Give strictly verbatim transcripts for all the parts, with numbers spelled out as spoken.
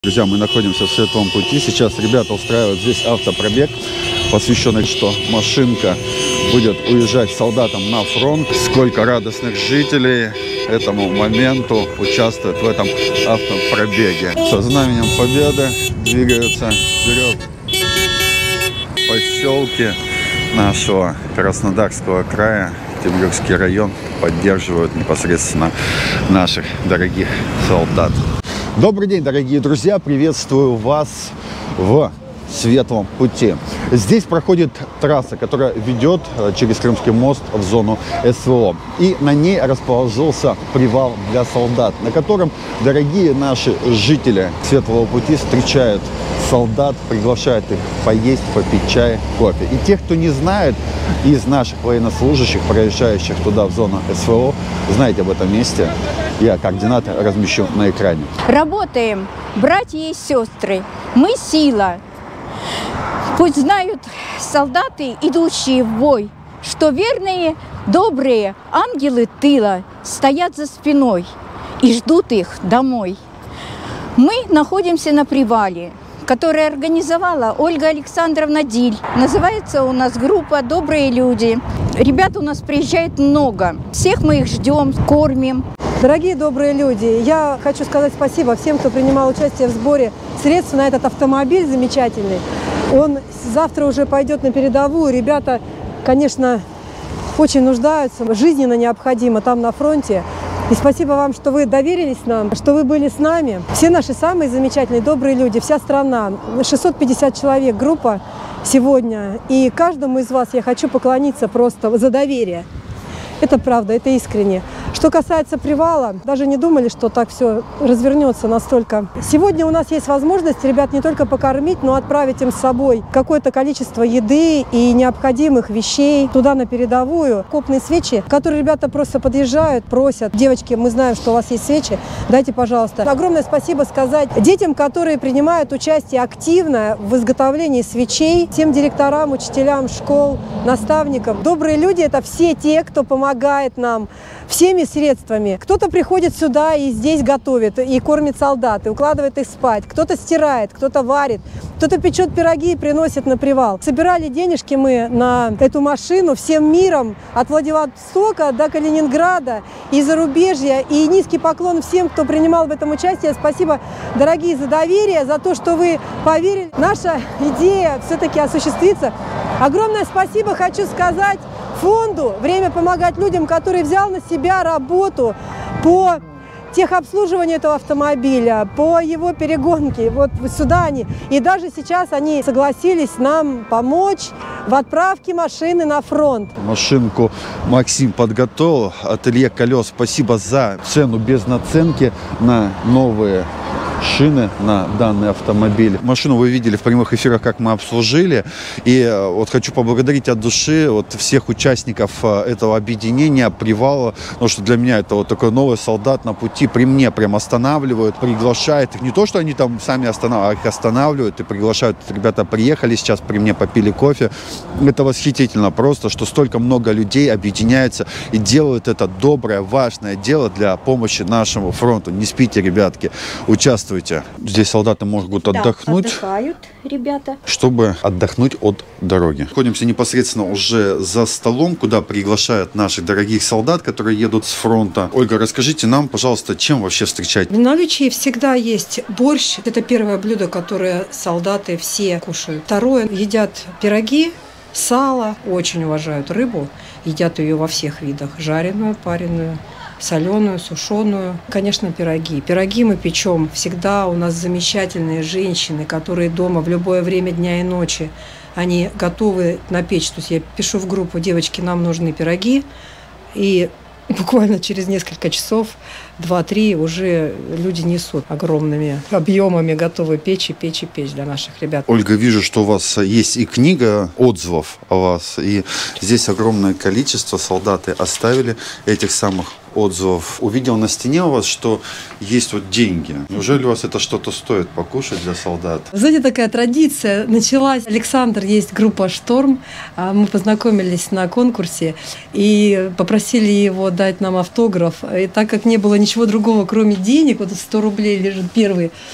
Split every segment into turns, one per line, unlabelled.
Друзья, мы находимся в Светлом Пути. Сейчас ребята устраивают здесь автопробег, посвященный, что машинка будет уезжать солдатам на фронт. Сколько радостных жителей этому моменту участвует в этом автопробеге. Со знаменем победы двигаются вперед поселки нашего Краснодарского края. Темрюкский район поддерживают непосредственно наших дорогих солдат. Добрый день, дорогие друзья! Приветствую вас в Светлом Пути. Здесь проходит трасса, которая ведет через Крымский мост в зону СВО. И на ней расположился привал для солдат, на котором дорогие наши жители Светлого Пути встречают солдат, приглашают их поесть, попить чай, кофе. И тех, кто не знает, из наших военнослужащих, проезжающих туда в зону СВО, знаете об этом месте, я координаты размещу на экране.
Работаем, братья и сестры, мы сила. Пусть знают солдаты, идущие в бой, что верные, добрые ангелы тыла стоят за спиной и ждут их домой. Мы находимся на привале, который организовала Ольга Александровна Диль. Называется у нас группа «Добрые люди». Ребят у нас приезжает много. Всех мы их ждем, кормим.
Дорогие добрые люди, я хочу сказать спасибо всем, кто принимал участие в сборе средств на этот автомобиль замечательный. Он завтра уже пойдет на передовую. Ребята, конечно, очень нуждаются, жизненно необходимо там на фронте. И спасибо вам, что вы доверились нам, что вы были с нами. Все наши самые замечательные, добрые люди, вся страна, шестьсот пятьдесят человек, группа сегодня. И каждому из вас я хочу поклониться просто за доверие. Это правда, это искренне. Что касается привала, даже не думали, что так все развернется настолько. Сегодня у нас есть возможность ребят не только покормить, но отправить им с собой какое-то количество еды и необходимых вещей туда на передовую. Копные свечи, которые ребята просто подъезжают, просят. Девочки, мы знаем, что у вас есть свечи, дайте, пожалуйста. Огромное спасибо сказать детям, которые принимают участие активно в изготовлении свечей, всем директорам, учителям школ, наставникам. Добрые люди – это все те, кто помогает нам всеми средствами. Кто-то приходит сюда и здесь готовит, и кормит солдат, и укладывает их спать. Кто-то стирает, кто-то варит, кто-то печет пироги и приносит на привал. Собирали денежки мы на эту машину всем миром, от Владивостока до Калининграда и зарубежья. И низкий поклон всем, кто принимал в этом участие. Спасибо, дорогие, за доверие, за то, что вы поверили. Наша идея все-таки осуществится. Огромное спасибо хочу сказать фонду «Время помогать людям», который взял на себя работу по техобслуживанию этого автомобиля, по его перегонке. Вот сюда они. И даже сейчас они согласились нам помочь в отправке машины на фронт.
Машинку Максим подготовил. Ателье колес. Спасибо за цену без наценки на новые шины на данный автомобиль. Машину вы видели в прямых эфирах, как мы обслужили. И вот хочу поблагодарить от души вот всех участников этого объединения «Привала», потому что для меня это вот такой новый солдат на пути. При мне прям останавливают, приглашают их. Не то, что они там сами останавливают, а их останавливают и приглашают. Ребята приехали сейчас при мне, попили кофе. Это восхитительно просто, что столько много людей объединяются и делают это доброе, важное дело для помощи нашему фронту. Не спите, ребятки, участвуйте. Здесь солдаты могут отдохнуть,
да, отдыхают ребята,
чтобы отдохнуть от дороги. Находимся непосредственно уже за столом, куда приглашают наших дорогих солдат, которые едут с фронта. Ольга, расскажите нам, пожалуйста, чем вообще встречать?
В наличии всегда есть борщ. Это первое блюдо, которое солдаты все кушают. Второе, едят пироги, сало, очень уважают рыбу, едят ее во всех видах, жареную, пареную, соленую, сушеную. Конечно, пироги. Пироги мы печем. Всегда у нас замечательные женщины, которые дома в любое время дня и ночи, они готовы напечь. То есть я пишу в группу: девочки, нам нужны пироги. И буквально через несколько часов, два-три, уже люди несут огромными объемами, готовы печь и печь и печь для наших ребят.
Ольга, вижу, что у вас есть и книга отзывов о вас, и здесь огромное количество солдаты оставили этих самых отзывов. Увидел на стене у вас, что есть вот деньги. Неужели у вас это что-то стоит покушать для солдат?
Знаете, такая традиция началась. Александр, есть группа «Шторм». Мы познакомились на конкурсе и попросили его дать нам автограф. И так как не было ничего другого, кроме денег, вот сто рублей лежит первый,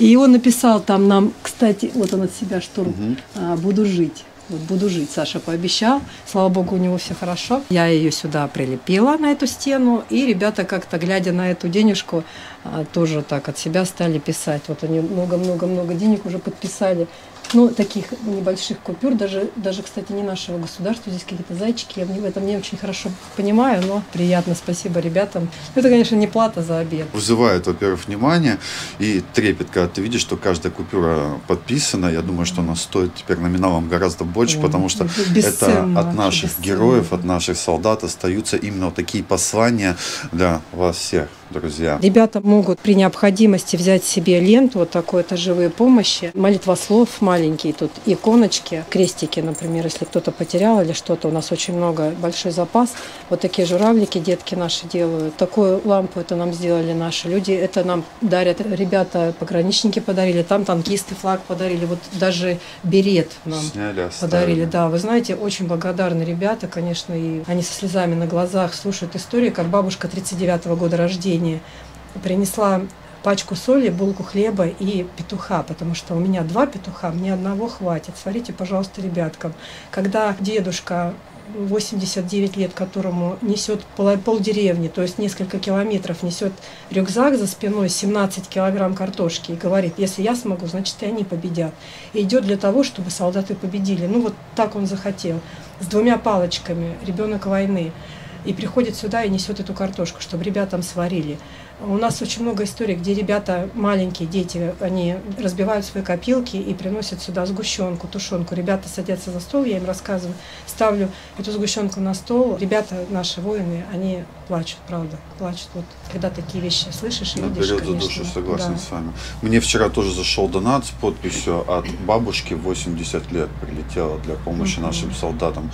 И он написал там нам, кстати, вот он от себя штурм,
Угу.
а, «Буду жить». Вот буду жить, Саша пообещал. Слава богу, у него все хорошо. Я ее сюда прилепила, на эту стену, и ребята как-то, глядя на эту денежку, тоже так от себя стали писать. Вот они много-много-много денег уже подписали. Ну, таких небольших купюр, даже, даже, кстати, не нашего государства, здесь какие-то зайчики, я в этом не очень хорошо понимаю, но приятно, спасибо ребятам. Это, конечно, не плата за обед.
Вызывает, во-первых, внимание и трепет, когда ты видишь, что каждая купюра подписана. Я думаю, что она стоит теперь номиналом гораздо больше,
Ой,
потому что
бесценно,
это от наших
бесценно.
героев, от наших солдат остаются именно вот такие послания для вас всех, друзья.
Ребята могут при необходимости взять себе ленту, вот такой, это живые помощи, молитвослов маленькие, тут иконочки, крестики, например, если кто-то потерял или что-то, у нас очень много, большой запас. Вот такие журавлики детки наши делают. Такую лампу это нам сделали наши люди, это нам дарят ребята, пограничники подарили, там танкисты флаг подарили, вот даже берет нам
Сняли,
подарили. Да, вы знаете, очень благодарны ребята, конечно, и они со слезами на глазах слушают историю, как бабушка тридцать девятого года рождения принесла пачку соли, булку хлеба и петуха, потому что у меня два петуха, мне одного хватит. Смотрите, пожалуйста, ребяткам. Когда дедушка восемьдесят девять лет, которому несет пол, полдеревни, то есть несколько километров, несет рюкзак за спиной, семнадцать килограмм картошки, и говорит, если я смогу, значит и они победят. И идет для того, чтобы солдаты победили. Ну вот так он захотел. С двумя палочками, ребенок войны. И приходит сюда и несет эту картошку, чтобы ребятам сварили. У нас очень много историй, где ребята, маленькие дети, они разбивают свои копилки и приносят сюда сгущенку, тушенку. Ребята садятся за стол, я им рассказываю, ставлю эту сгущенку на стол. Ребята, наши воины, они плачут, правда, плачут. Вот когда такие вещи слышишь и видишь,
Берет за
конечно,
душу, согласен
да.
с вами. Мне вчера тоже зашел донат с подписью от бабушки, восемьдесят лет прилетела для помощи
Мгм.
нашим солдатам.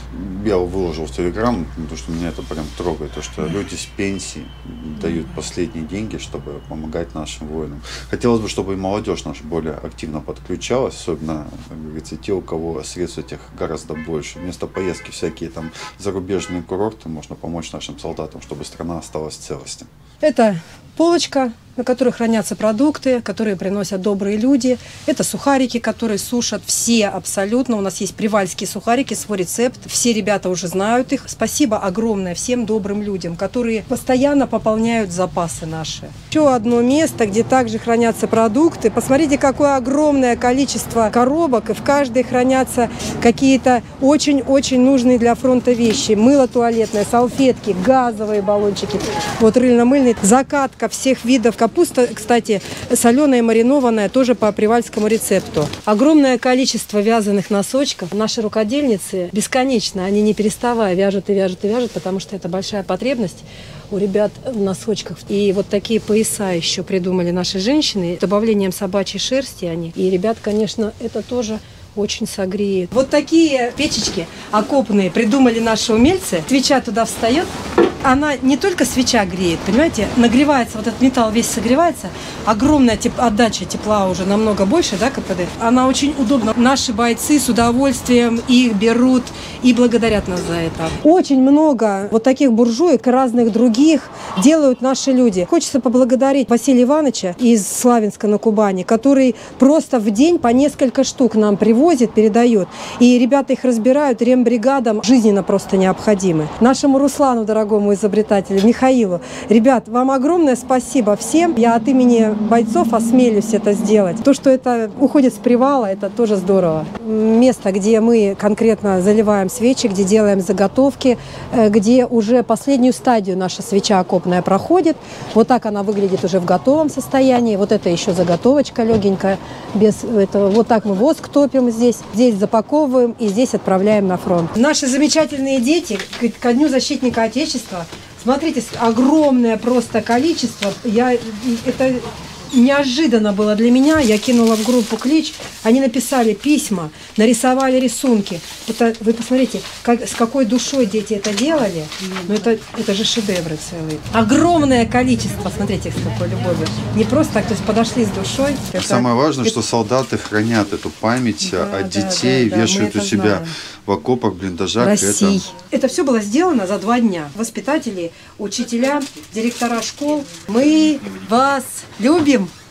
Я выложил в Телеграм, потому что меня это прям трогает, то, что люди с пенсии дают последние деньги, чтобы помогать нашим воинам. Хотелось бы, чтобы и молодежь наша более активно подключалась, особенно, как говорится, те, у кого средств этих гораздо больше. Вместо поездки всякие там зарубежные курорты можно помочь нашим солдатам, чтобы страна осталась в целости.
Это полочка, на которой хранятся продукты, которые приносят добрые люди. Это сухарики, которые сушат все абсолютно. У нас есть привальские сухарики, свой рецепт. Все ребята уже знают их. Спасибо огромное всем добрым людям, которые постоянно пополняют запасы наши. Еще одно место, где также хранятся продукты. Посмотрите, какое огромное количество коробок, и в каждой хранятся какие-то очень-очень нужные для фронта вещи. Мыло туалетное, салфетки, газовые баллончики. Вот рыльно-мыльный, закатка всех видов. Капуста, кстати, соленая, маринованная, тоже по привальскому рецепту. Огромное количество вязаных носочков. Наши рукодельницы бесконечно, они не переставая вяжут и вяжут и вяжут, потому что это большая потребность у ребят в носочках. И вот такие пояса еще придумали наши женщины, с добавлением собачьей шерсти они. И ребят, конечно, это тоже очень согреет. Вот такие печечки окопные придумали наши умельцы. Свеча туда встает. Она не только свеча греет, понимаете, нагревается, вот этот металл весь согревается, огромная теп- отдача тепла уже намного больше, да, КПД. Она очень удобна. Наши бойцы с удовольствием их берут и благодарят нас за это. Очень много вот таких буржуек и разных других делают наши люди. Хочется поблагодарить Василия Ивановича из Славянска на Кубани, который просто в день по несколько штук нам привозит, передает. И ребята их разбирают, рембригадам жизненно просто необходимы. Нашему Руслану, дорогому изобретателю, Михаилу. Ребят, вам огромное спасибо всем. Я от имени бойцов осмелюсь это сделать. То, что это уходит с привала, это тоже здорово. Место, где мы конкретно заливаем свечи, где делаем заготовки, где уже последнюю стадию наша свеча окопная проходит. Вот так она выглядит уже в готовом состоянии. Вот это еще заготовочка легенькая. Без этого. Вот так мы воск топим здесь. Здесь запаковываем и здесь отправляем на фронт. Наши замечательные дети ко Дню защитника Отечества. Смотрите, огромное просто количество. Я, это неожиданно было для меня. Я кинула в группу клич. Они написали письма, нарисовали рисунки. Это, вы посмотрите, как, с какой душой дети это делали. Ну, это, это же шедевры целые. Огромное количество. Смотрите, с какой любовью. Не просто так, то есть подошли с душой. Это,
Самое важное,
это...
что солдаты хранят эту память
Да,
от
да,
детей,
да, да,
вешают у себя
знаем.
в окопах, блиндажах.
России.
Это...
это все было сделано за два дня. Воспитатели, учителя, директора школ. Мы вас любим.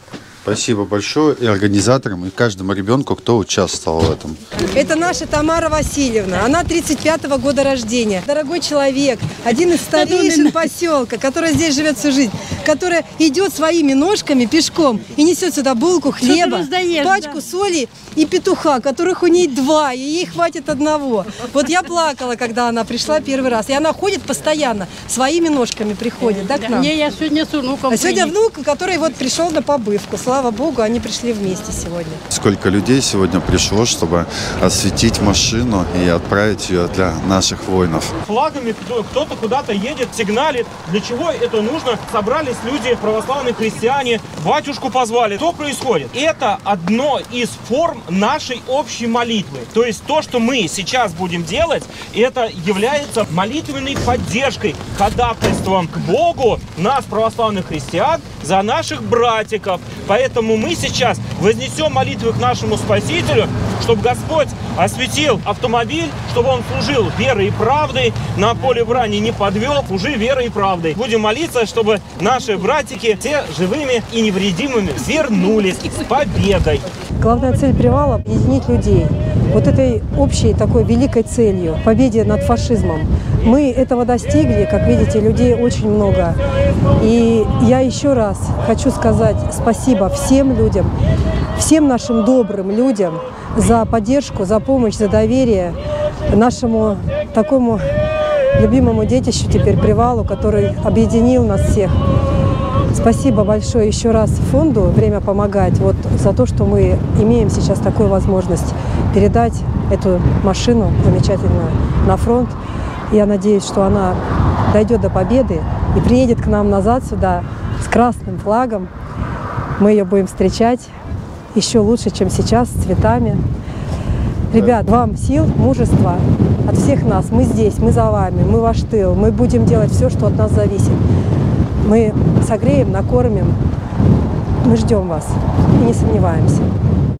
Спасибо большое и организаторам, и каждому ребенку, кто участвовал в этом.
Это наша Тамара Васильевна. Она тридцать пятого года рождения. Дорогой человек, один из старейшин поселка, который здесь живет всю жизнь, которая идет своими ножками пешком и несет сюда булку хлеба, пачку соли и петуха, которых у ней два, и ей хватит одного. Вот я плакала, когда она пришла первый раз. И она ходит постоянно, своими ножками приходит, да, к нам?
Не, я сегодня с внуком.
А сегодня внук, который вот пришел на побывку. Слава Богу, они пришли вместе сегодня.
Сколько людей сегодня пришло, чтобы осветить машину и отправить ее для наших воинов.
Флагами кто-то куда-то едет, сигналит. Для чего это нужно? Собрались люди, православные христиане, батюшку позвали. Что происходит? Это одно из форм нашей общей молитвы. То есть то, что мы сейчас будем делать, это является молитвенной поддержкой, ходатайством к Богу нас, православных христиан, за наших братиков. Поэтому мы сейчас вознесем молитвы к нашему Спасителю, чтобы Господь осветил автомобиль, чтобы он служил верой и правдой, на поле брани не подвел, служи верой и правдой. Будем молиться, чтобы наши братики все живыми и невредимыми вернулись с победой.
Главная цель привала – объединить людей. Вот этой общей такой великой целью, победе над фашизмом. Мы этого достигли, как видите, людей очень много. И я еще раз хочу сказать спасибо всем людям, всем нашим добрым людям за поддержку, за помощь, за доверие нашему такому любимому детищу теперь привалу, который объединил нас всех. Спасибо большое еще раз фонду «Время помогать» вот за то, что мы имеем сейчас такую возможность передать эту машину замечательную на фронт. Я надеюсь, что она дойдет до победы и приедет к нам назад сюда с красным флагом. Мы ее будем встречать еще лучше, чем сейчас, с цветами. Ребят, вам сил, мужества от всех нас. Мы здесь, мы за вами, мы ваш тыл. Мы будем делать все, что от нас зависит. Мы согреем, накормим. Мы ждем вас и не сомневаемся.